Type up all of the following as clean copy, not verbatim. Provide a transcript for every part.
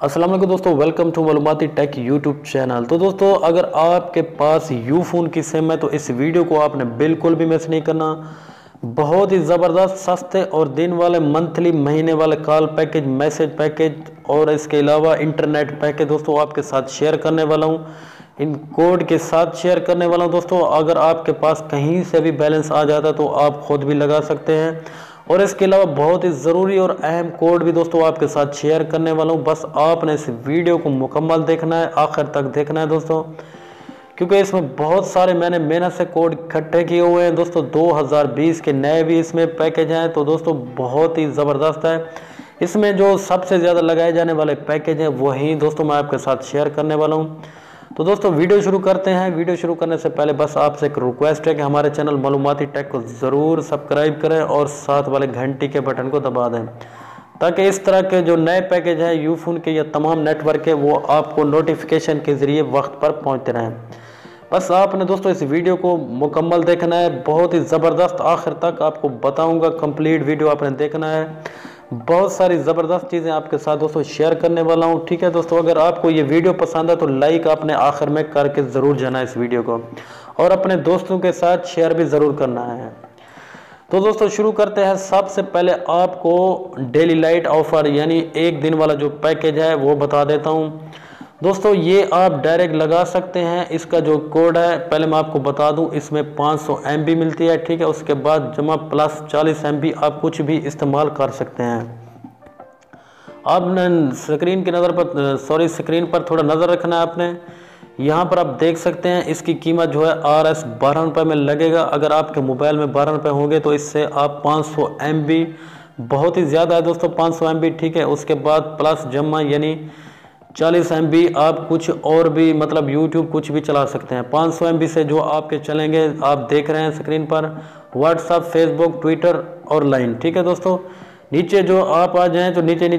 अस्सलाम वालेकुम दोस्तों, वेलकम टू मालूमाती टेक यूट्यूब चैनल। तो दोस्तों, अगर आपके पास यूफोन की सिम है तो इस वीडियो को आपने बिल्कुल भी मिस नहीं करना। बहुत ही ज़बरदस्त सस्ते और दिन वाले, मंथली, महीने वाले कॉल पैकेज, मैसेज पैकेज और इसके अलावा इंटरनेट पैकेज दोस्तों आपके साथ शेयर करने वाला हूँ। इन कोड के साथ शेयर करने वाला हूँ दोस्तों। अगर आपके पास कहीं से भी बैलेंस आ जाता है तो आप खुद भी लगा सकते हैं। और इसके अलावा बहुत ही ज़रूरी और अहम कोड भी दोस्तों आपके साथ शेयर करने वाला हूँ। बस आपने इस वीडियो को मुकम्मल देखना है, आखिर तक देखना है दोस्तों, क्योंकि इसमें बहुत सारे मैंने मेहनत से कोड इकट्ठे किए हुए हैं दोस्तों। 2020 के नए भी इसमें पैकेज हैं तो दोस्तों बहुत ही ज़बरदस्त है। इसमें जो सबसे ज़्यादा लगाए जाने वाले पैकेज हैं वही दोस्तों मैं आपके साथ शेयर करने वाला हूँ। तो दोस्तों वीडियो शुरू करते हैं। वीडियो शुरू करने से पहले बस आपसे एक रिक्वेस्ट है कि हमारे चैनल मालूमाती टेक को ज़रूर सब्सक्राइब करें और साथ वाले घंटी के बटन को दबा दें, ताकि इस तरह के जो नए पैकेज हैं यूफोन के या तमाम नेटवर्क के, वो आपको नोटिफिकेशन के ज़रिए वक्त पर पहुंचते रहें। बस आपने दोस्तों इस वीडियो को मुकम्मल देखना है, बहुत ही ज़बरदस्त, आखिर तक आपको बताऊँगा, कंप्लीट वीडियो आपने देखना है। बहुत सारी ज़बरदस्त चीज़ें आपके साथ दोस्तों शेयर करने वाला हूँ। ठीक है दोस्तों, अगर आपको ये वीडियो पसंद है तो लाइक आपने आखिर में करके ज़रूर जाना है इस वीडियो को, और अपने दोस्तों के साथ शेयर भी ज़रूर करना है। तो दोस्तों शुरू करते हैं। सबसे पहले आपको डेली लाइट ऑफर यानी एक दिन वाला जो पैकेज है वो बता देता हूँ दोस्तों। ये आप डायरेक्ट लगा सकते हैं। इसका जो कोड है पहले मैं आपको बता दूं, इसमें 500 MB मिलती है। ठीक है, उसके बाद जमा प्लस 40 MB आप कुछ भी इस्तेमाल कर सकते हैं। आपने स्क्रीन की नज़र पर स्क्रीन पर थोड़ा नज़र रखना है आपने। यहाँ पर आप देख सकते हैं इसकी कीमत जो है RS 12 रुपये में लगेगा। अगर आपके मोबाइल में 12 रुपये होंगे तो इससे आप 500 MB, बहुत ही ज़्यादा है दोस्तों 500 MB। ठीक है, उसके बाद प्लस जमा यानी 40 MB आप कुछ और भी, मतलब YouTube कुछ भी चला सकते हैं। 500 MB से जो आपके चलेंगे, आप देख रहे हैं स्क्रीन पर, व्हाट्सअप, फेसबुक, ट्विटर और लाइन। ठीक है दोस्तों, नीचे जो आप आ जाएं तो नीचे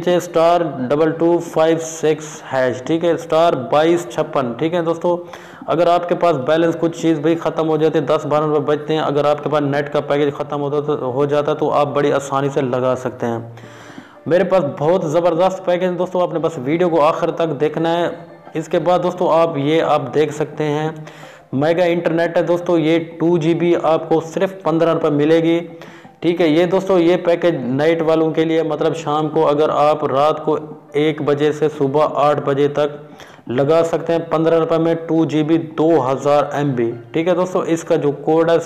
*2256#। ठीक है, *2256। ठीक है दोस्तों, अगर आपके पास बैलेंस कुछ चीज़ भी ख़त्म हो जाती है, 10-12 रुपये बचते हैं, अगर आपके पास नेट का पैकेज ख़त्म हो जाता तो आप बड़ी आसानी से लगा सकते हैं। मेरे पास बहुत ज़बरदस्त पैकेज है दोस्तों, आपने बस वीडियो को आखिर तक देखना है। इसके बाद दोस्तों आप देख सकते हैं मेगा इंटरनेट है दोस्तों। ये 2 GB आपको सिर्फ 15 रुपये मिलेगी। ठीक है, ये दोस्तों ये पैकेज नाइट वालों के लिए, मतलब शाम को अगर आप रात को 1 बजे से सुबह 8 बजे तक लगा सकते हैं 15 रुपये में 2 GB 2000 MB। ठीक है दोस्तों, इसका जो कोड है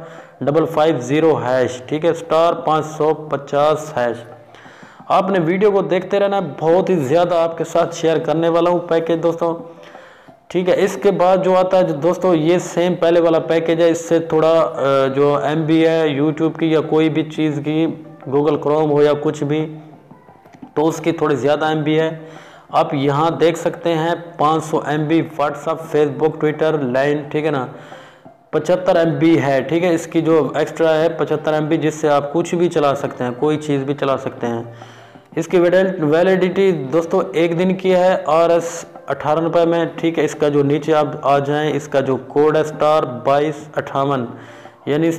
*550#। ठीक है, *550#। आपने वीडियो को देखते रहना, बहुत ही ज़्यादा आपके साथ शेयर करने वाला हूँ पैकेज दोस्तों। ठीक है, इसके बाद जो आता है दोस्तों, ये सेम पहले वाला पैकेज है। इससे थोड़ा जो MB है यूट्यूब की या कोई भी चीज़ की, गूगल क्रोम हो या कुछ भी, तो उसकी थोड़ी ज़्यादा MB है। आप यहाँ देख सकते हैं 500 MB WhatsApp, Facebook, Twitter, Line. ठीक है ना, 75 MB है। ठीक है, इसकी जो एक्स्ट्रा है 75 MB, जिससे आप कुछ भी चला सकते हैं, कोई चीज़ भी चला सकते हैं। इसकी वैलिडिटी दोस्तों 1 दिन की है, RS 18 रुपये में। ठीक है, इसका जो नीचे आप आ जाएं, इसका जो कोड है *2258 यानी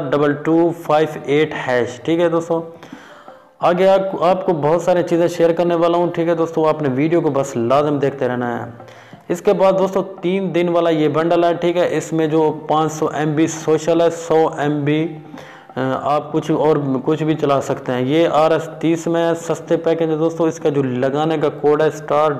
*2258#। ठीक है दोस्तों, आगे आपको बहुत सारी चीज़ें शेयर करने वाला हूँ। ठीक है दोस्तों, आपने वीडियो को बस लाजम देखते रहना है। इसके बाद दोस्तों 3 दिन वाला ये बंडल है। ठीक है, इसमें जो 500 MB सोशल है, 100 MB आप कुछ भी चला सकते हैं। ये RS 30 में सस्ते पैकेज है दोस्तों। इसका जो लगाने का कोड है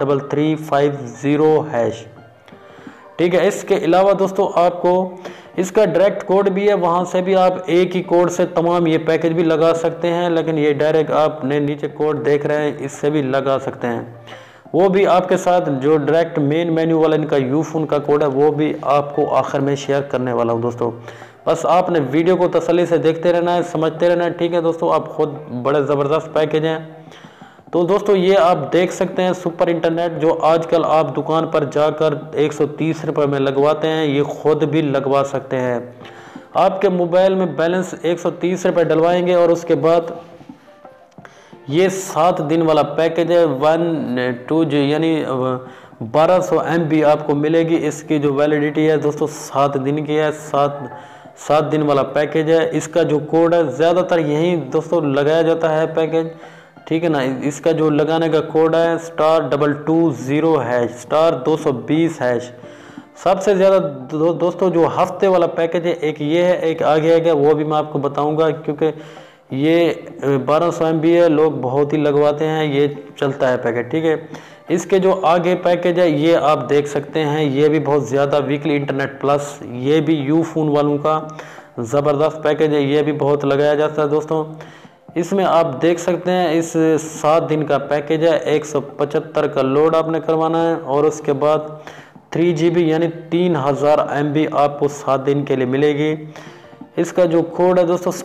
*3350#। ठीक है, इसके अलावा दोस्तों आपको इसका डायरेक्ट कोड भी है, वहाँ से भी आप एक ही कोड से तमाम ये पैकेज भी लगा सकते हैं। लेकिन ये डायरेक्ट आपने नीचे कोड देख रहे हैं, इससे भी लगा सकते हैं। वो भी आपके साथ जो डायरेक्ट मेन मेन्यू वाला इनका यूफोन का कोड है वो भी आपको आखिर में शेयर करने वाला हूँ दोस्तों। बस आपने वीडियो को तसल्ली से देखते रहना है, समझते रहना है। ठीक है दोस्तों, आप खुद बड़े ज़बरदस्त पैकेज हैं। तो दोस्तों ये आप देख सकते हैं सुपर इंटरनेट, जो आजकल आप दुकान पर जाकर 130 रुपये में लगवाते हैं, ये खुद भी लगवा सकते हैं। आपके मोबाइल में बैलेंस 130 रुपये डलवाएंगे और उसके बाद ये 7 दिन वाला पैकेज है, 1 यानी 1200 MB आपको मिलेगी। इसकी जो वैलिडिटी है दोस्तों 7 दिन की है, 7 दिन वाला पैकेज है। इसका जो कोड है, ज़्यादातर यही दोस्तों लगाया जाता है पैकेज ठीक है ना। इसका जो लगाने का कोड है *220#, *220#। सबसे ज़्यादा दोस्तों जो हफ्ते वाला पैकेज है, एक ये है, एक आगे है, वो भी मैं आपको बताऊंगा, क्योंकि ये 1200 MB है, लोग बहुत ही लगवाते हैं, ये चलता है पैकेज, ठीक है। इसके जो आगे पैकेज है ये आप देख सकते हैं, ये भी बहुत ज़्यादा वीकली इंटरनेट प्लस, ये भी यूफोन वालों का ज़बरदस्त पैकेज है, ये भी बहुत लगाया जाता है दोस्तों। इसमें आप देख सकते हैं इस 7 दिन का पैकेज है, 175 का लोड आपने करवाना है, और उसके बाद 3 GB यानी 3000 MB आपको 7 दिन के लिए मिलेगी। इसका जो कोड है दोस्तों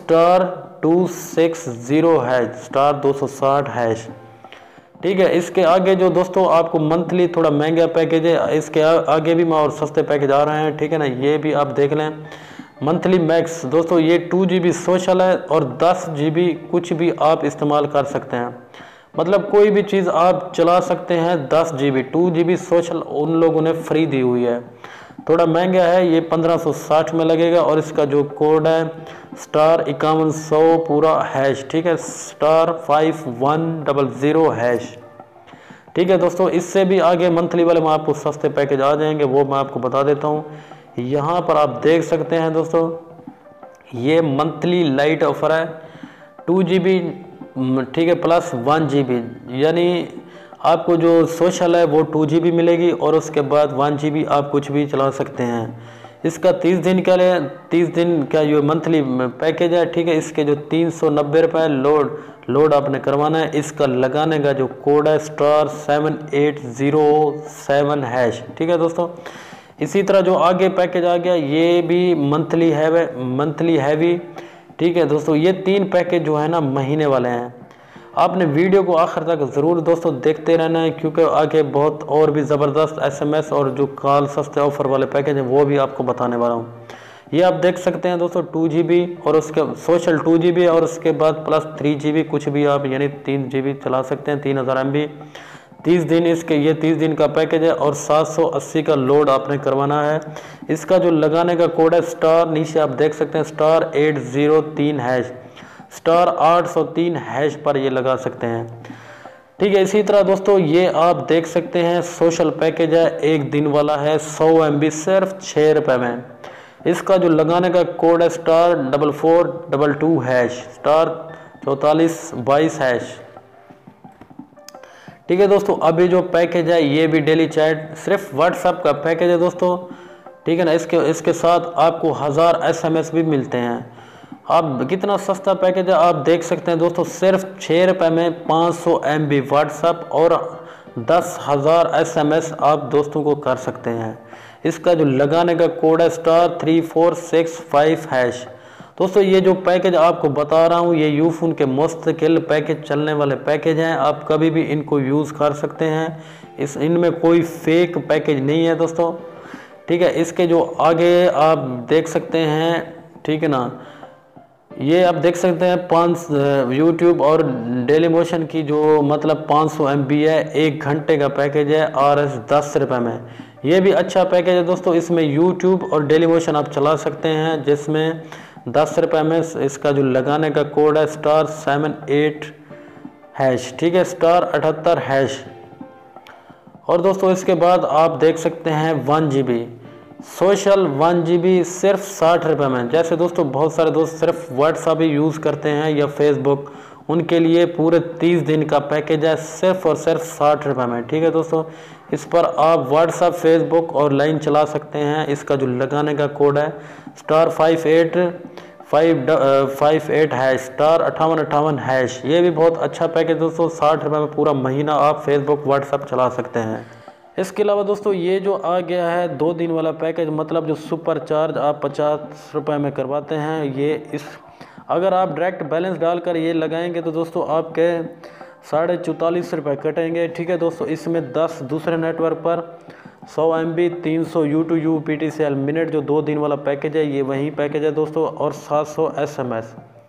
*260#, *260#, ठीक है। इसके आगे जो दोस्तों आपको मंथली थोड़ा महंगा पैकेज है, इसके आगे भी और सस्ते पैकेज आ रहे हैं, ठीक है ना, ये भी आप देख लें। मंथली मैक्स दोस्तों ये 2 GB सोशल है और 10 GB कुछ भी आप इस्तेमाल कर सकते हैं, मतलब कोई भी चीज़ आप चला सकते हैं। 10 GB 2 GB सोशल उन लोगों ने फ्री दी हुई है, थोड़ा महंगा है, ये 1560 में लगेगा। और इसका जो कोड है *5100 पूरा हैश, ठीक है, *5100#, ठीक है दोस्तों। इससे भी आगे मंथली वाले में आपको सस्ते पैकेज आ जाएंगे, वो मैं आपको बता देता हूँ। यहाँ पर आप देख सकते हैं दोस्तों, ये मंथली लाइट ऑफर है, 2 GB, ठीक है, प्लस 1 GB, यानी आपको जो सोशल है वो 2 GB मिलेगी, और उसके बाद 1 GB आप कुछ भी चला सकते हैं। इसका 30 दिन का 30 दिन का जो मंथली पैकेज है, ठीक है, इसके जो 390 रुपये लोड आपने करवाना है। इसका लगाने का जो कोड है *7807#, ठीक है दोस्तों। इसी तरह जो आगे पैकेज आ गया ये भी मंथली हैवी, ठीक है दोस्तों। ये 3 पैकेज जो है ना महीने वाले हैं। आपने वीडियो को आखिर तक ज़रूर दोस्तों देखते रहना है, क्योंकि आगे बहुत और भी ज़बरदस्त SMS और जो कॉल सस्ते ऑफर वाले पैकेज हैं वो भी आपको बताने वाला हूँ। ये आप देख सकते हैं दोस्तों 2 GB और उसके सोशल 2 GB और उसके बाद प्लस 3 GB कुछ भी आप यानी 3 GB चला सकते हैं, 3000 MB 30 दिन। इसके ये 30 दिन का पैकेज है और 780 का लोड आपने करवाना है। इसका जो लगाने का कोड है नीचे आप देख सकते हैं *803#, *803# पर ये लगा सकते हैं, ठीक है। इसी तरह दोस्तों ये आप देख सकते हैं सोशल पैकेज है, 1 दिन वाला है, 100 MB सिर्फ 6 रुपये में। इसका जो लगाने का कोड है *4422#, *4422#, ठीक है दोस्तों। अभी जो पैकेज है ये भी डेली चैट सिर्फ व्हाट्सएप का पैकेज है दोस्तों, ठीक है ना। इसके साथ आपको 1000 SMS भी मिलते हैं। आप कितना सस्ता पैकेज है आप देख सकते हैं दोस्तों, सिर्फ 6 रुपये में 500 MB व्हाट्सएप और 10,000 SMS आप दोस्तों को कर सकते हैं। इसका जो लगाने का कोड है *3465#। दोस्तों ये जो पैकेज आपको बता रहा हूँ ये यूफोन के मुस्तकिल पैकेज चलने वाले पैकेज हैं, आप कभी भी इनको यूज़ कर सकते हैं, इनमें कोई फेक पैकेज नहीं है दोस्तों, ठीक है। इसके जो आगे आप देख सकते हैं, ठीक है ना, ये आप देख सकते हैं 5 यूट्यूब और डेली मोशन की जो मतलब 500 MB है, 1 घंटे का पैकेज है RS 10 रुपये में। ये भी अच्छा पैकेज है दोस्तों, इसमें यूट्यूब और डेली मोशन आप चला सकते हैं, जिसमें 10 रुपये में। इसका जो लगाने का कोड है *78#, ठीक है, *78#। और दोस्तों इसके बाद आप देख सकते हैं 1 GB सोशल 1 GB सिर्फ 60 रुपये में। जैसे दोस्तों बहुत सारे दोस्त सिर्फ व्हाट्सएप ही यूज़ करते हैं या फेसबुक, उनके लिए पूरे 30 दिन का पैकेज है सिर्फ और सिर्फ 60 रुपये में, ठीक है दोस्तों। इस पर आप व्हाट्सएप, फेसबुक और लाइन चला सकते हैं। इसका जो लगाने का कोड है *5858#, ये भी बहुत अच्छा पैकेज दोस्तों, 60 रुपये में पूरा महीना आप फेसबुक व्हाट्सएप चला सकते हैं। इसके अलावा दोस्तों ये जो आ गया है 2 दिन वाला पैकेज, मतलब जो सुपर चार्ज आप 50 रुपये में करवाते हैं, ये अगर आप डायरेक्ट बैलेंस डालकर ये लगाएंगे तो दोस्तों आपके 44.5 रुपये कटेंगे, ठीक है दोस्तों। इसमें 10 दूसरे नेटवर्क पर 100 MB 300 U2U PTCL मिनट जो 2 दिन वाला पैकेज है ये वही पैकेज है दोस्तों, और 700 SMS,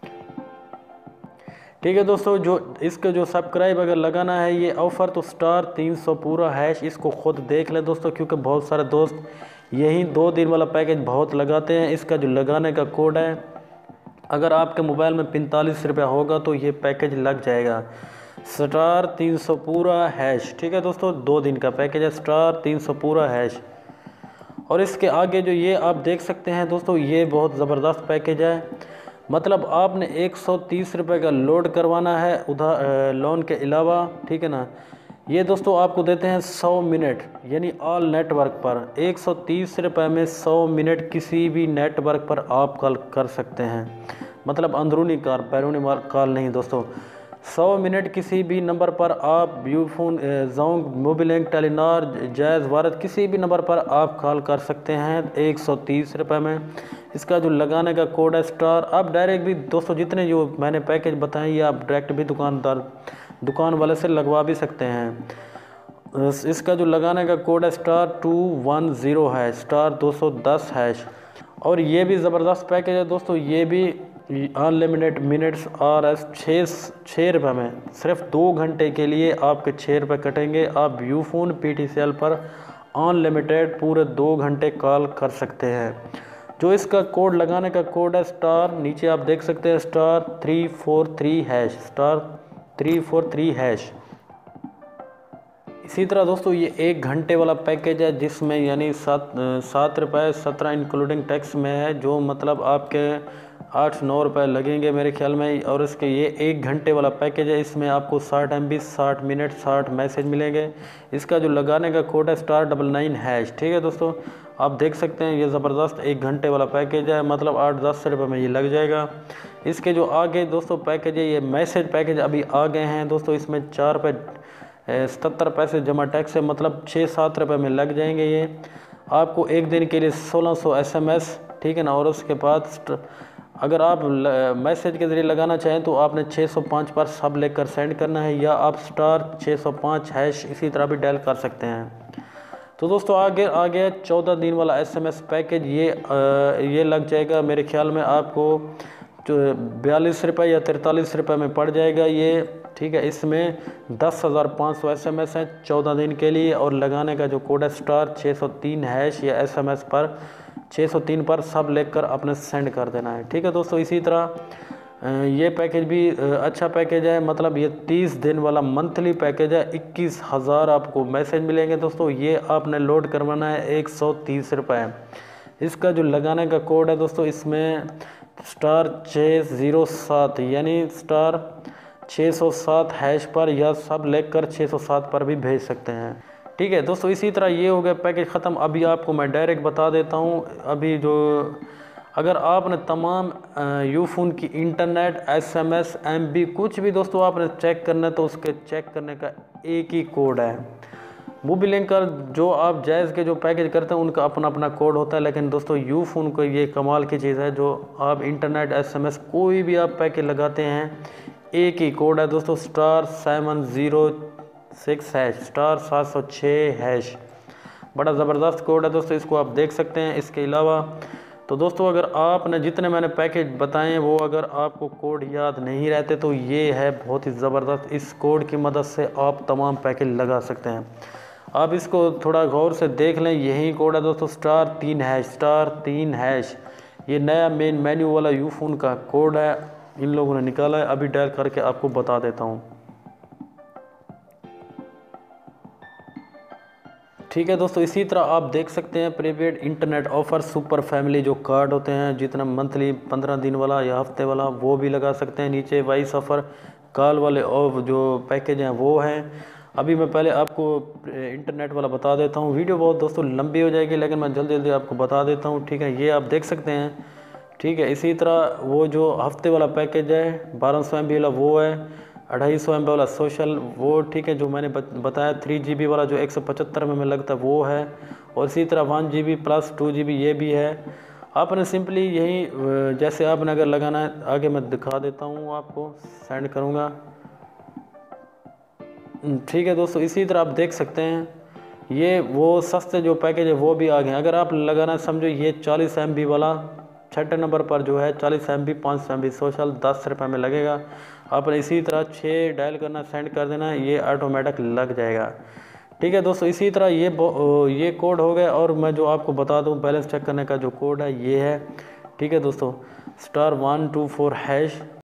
ठीक है दोस्तों। जो इसके जो सब्सक्राइब अगर लगाना है ये ऑफ़र तो *300 पूरा हैश, इसको खुद देख लें दोस्तों, क्योंकि बहुत सारे दोस्त यही 2 दिन वाला पैकेज बहुत लगाते हैं। इसका जो लगाने का कोड है, अगर आपके मोबाइल में 45 रुपये होगा तो ये पैकेज लग जाएगा स्टार 300 पूरा हैश। ठीक है दोस्तों, 2 दिन का पैकेज है, स्टार 300 पूरा हैश। और इसके आगे जो ये आप देख सकते हैं दोस्तों, ये बहुत ज़बरदस्त पैकेज है। मतलब आपने 130 रुपये का लोड करवाना है उधार लोन के अलावा। ठीक है ना। ये दोस्तों आपको देते हैं 100 मिनट, यानी ऑल नेटवर्क पर 130 रुपये में 100 मिनट किसी भी नेटवर्क पर आप कॉल कर सकते हैं। मतलब अंदरूनी कॉल, बैरूनी कॉल नहीं दोस्तों। 100 मिनट किसी भी नंबर पर आप Ufone, Zong, Mobilink, Telenor, Jazz, Bharat किसी भी नंबर पर आप कॉल कर सकते हैं 130 रुपये में। इसका जो लगाने का कोड है स्टार। आप डायरेक्ट भी दोस्तों जितने जो मैंने पैकेज बताए ये आप डायरेक्ट भी दुकान वाले से लगवा भी सकते हैं। इसका जो लगाने का कोड है स्टार 210 है, स्टार 210 हैश। और ये भी ज़बरदस्त पैकेज है दोस्तों। ये भी अनलिमिटेड मिनट्स RS 6 रुपये में, सिर्फ 2 घंटे के लिए आपके 6 रुपये कटेंगे। आप यूफोन PTCL पर अनलिमिटेड पूरे 2 घंटे कॉल कर सकते हैं। जो इसका कोड लगाने का कोड है स्टार, नीचे आप देख सकते हैं स्टार 343 हैश, स्टार 343 हैश। इसी तरह दोस्तों ये 1 घंटे वाला पैकेज है, जिसमें यानी 7 रुपये 17 इंक्लूडिंग टैक्स में है, जो मतलब आपके 8-9 रुपये लगेंगे मेरे ख्याल में। और इसके ये 1 घंटे वाला पैकेज है, इसमें आपको 60 MB 60 मिनट 60 मैसेज मिलेंगे। इसका जो लगाने का कोड है स्टार 99 हैश। ठीक है दोस्तों, आप देख सकते हैं ये ज़बरदस्त 1 घंटे वाला पैकेज है, मतलब 8-10 रुपये में ये लग जाएगा। इसके जो आगे दोस्तों पैकेज है, ये मैसेज पैकेज अभी आ गए हैं दोस्तों। इसमें 4 रुपये 77 पैसे जमा टैक्स है, मतलब 6-7 रुपये में लग जाएंगे ये। आपको 1 दिन के लिए 1600 SMS। ठीक है ना। और उसके बाद अगर आप मैसेज के ज़रिए लगाना चाहें तो आपने 605 पर सब लेकर सेंड करना है, या आप स्टार 605 हैश इसी तरह भी डायल कर सकते हैं। तो दोस्तों आगे 14 दिन वाला SMS पैकेज, ये लग जाएगा मेरे ख्याल में आपको जो 42 रुपये या 43 रुपये में पड़ जाएगा ये। ठीक है। इसमें 10,500 SMS हैं 14 दिन के लिए। और लगाने का जो कोड है स्टार 603 हैश, या SMS पर 603 पर सब लेकर अपने सेंड कर देना है। ठीक है दोस्तों। इसी तरह ये पैकेज भी अच्छा पैकेज है, मतलब ये 30 दिन वाला मंथली पैकेज है। 21,000 आपको मैसेज मिलेंगे दोस्तों। ये आपने लोड करवाना है 130 रुपये। इसका जो लगाने का कोड है दोस्तों, इसमें स्टार 607 यानी स्टार 607 हैश पर, या सब लेकर 607 पर भी भेज सकते हैं। ठीक है दोस्तों। इसी तरह ये हो गया पैकेज ख़त्म। अभी आपको मैं डायरेक्ट बता देता हूँ, अभी जो अगर आपने तमाम यूफोन की इंटरनेट, SMS, MB कुछ भी दोस्तों आपने चेक करना है, तो उसके चेक करने का एक ही कोड है। मोबिलिंक का जो आप जैज़ के जो पैकेज करते हैं उनका अपना अपना कोड होता है, लेकिन दोस्तों यूफोन को ये कमाल की चीज़ है, जो आप इंटरनेट, SMS कोई भी आप पैकेज लगाते हैं, एक ही कोड है दोस्तों, स्टार 706 हैश, स्टार 706 हैश। बड़ा ज़बरदस्त कोड है दोस्तों, इसको आप देख सकते हैं। इसके अलावा तो दोस्तों अगर आपने जितने मैंने पैकेज बताए वो अगर आपको कोड याद नहीं रहते तो ये है बहुत ही ज़बरदस्त। इस कोड की मदद से आप तमाम पैकेज लगा सकते हैं। आप इसको थोड़ा गौर से देख लें, यही कोड है दोस्तों, स्टार 3 हैश, स्टार 3 हैश। ये नया मेन मेन्यू वाला यूफोन का कोड है, इन लोगों ने निकाला है। अभी डायल करके आपको बता देता हूँ। ठीक है दोस्तों। इसी तरह आप देख सकते हैं prepaid internet offer super family जो कार्ड होते हैं, जितना मंथली 15 दिन वाला या हफ्ते वाला, वो भी लगा सकते हैं। नीचे वॉइस ऑफ़र कॉल वाले और जो पैकेज हैं वो हैं। अभी मैं पहले आपको इंटरनेट वाला बता देता हूँ। वीडियो बहुत दोस्तों लंबी हो जाएगी, लेकिन मैं जल्दी जल्दी आपको बता देता हूँ। ठीक है, ये आप देख सकते हैं। ठीक है। इसी तरह वो जो हफ्ते वाला पैकेज है 1200 MB वाला वो है, 250 MB वाला सोशल वो, ठीक है, जो मैंने बताया 3 GB वाला जो 175 में लगता है वो है। और इसी तरह 1 GB प्लस 2 GB ये भी है। आपने सिंपली यही जैसे आपने अगर लगाना है, आगे मैं दिखा देता हूँ आपको, सेंड करूँगा। ठीक है दोस्तों। इसी तरह आप देख सकते हैं ये वो सस्ते जो पैकेज है वो भी आ गए। अगर आप लगाना समझो ये 40 MB वाला 6 नंबर पर जो है 40 MB 500 MB सोशल 10 रुपये में लगेगा। आपने इसी तरह 6 डायल करना, सेंड कर देना, ये ऑटोमेटिक लग जाएगा। ठीक है दोस्तों। इसी तरह ये कोड हो गया। और मैं जो आपको बता दूं बैलेंस चेक करने का जो कोड है ये है। ठीक है दोस्तों, स्टार 124 हैश।